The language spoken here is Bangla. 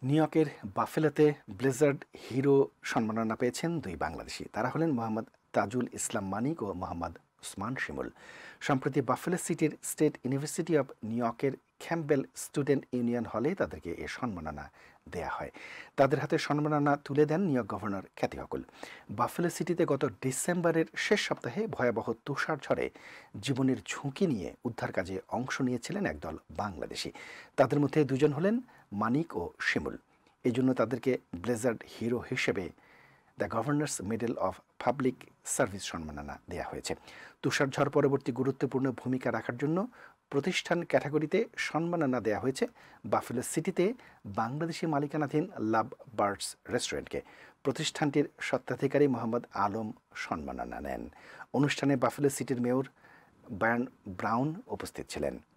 নিউ ইয়র্কের বাফেলোতে ব্লেজার্ড হিরো সম্মাননা পেয়েছেন দুই বাংলাদেশি। তারা হলেন মোহাম্মদ তাজুল ইসলাম মানিক ও মোহাম্মদ ওসমান শিমুল। সম্প্রতি বাফেলো সিটির স্টেট ইউনিভার্সিটি অব নিউ ইয়র্কের ক্যাম্পবেল স্টুডেন্ট ইউনিয়ন হলে তাদেরকে এ সম্মাননা দেয়া হয়। তাদের হাতে সম্মাননা তুলে দেন New York governor Kathy Hochul. Buffalo সিটিতে গত ডিসেম্বরের শেষ সপ্তাহে ভয়াবহ তুষার ঝড়ে জীবনের ঝুঁকি নিয়ে উদ্ধার কাজে অংশ নিয়েছিলেন একদল বাংলাদেশি। তাদের মধ্যে দুজন হলেন মানিক ও শিমুল। এই জন্য তাদেরকে ব্লেজার্ড হিরো হিসেবে the Governor's Medal of Public Service সম্মাননা দেওয়া হয়েছে। তুষারঝড় পরবর্তী গুরুত্বপূর্ণ ভূমিকা রাখার জন্য প্রতিষ্ঠান ক্যাটাগরিতে সম্মাননা দেওয়া হয়েছে বাফেলো সিটিতে বাংলাদেশি মালিকানাধীন লাভ বার্ডস রেস্টুরেন্টকে। প্রতিষ্ঠানটির স্বত্বাধিকারী মোহাম্মদ আলম সম্মাননা নেন। অনুষ্ঠানে বাফেলো সিটির মেয়র ব্রাউন উপস্থিত ছিলেন।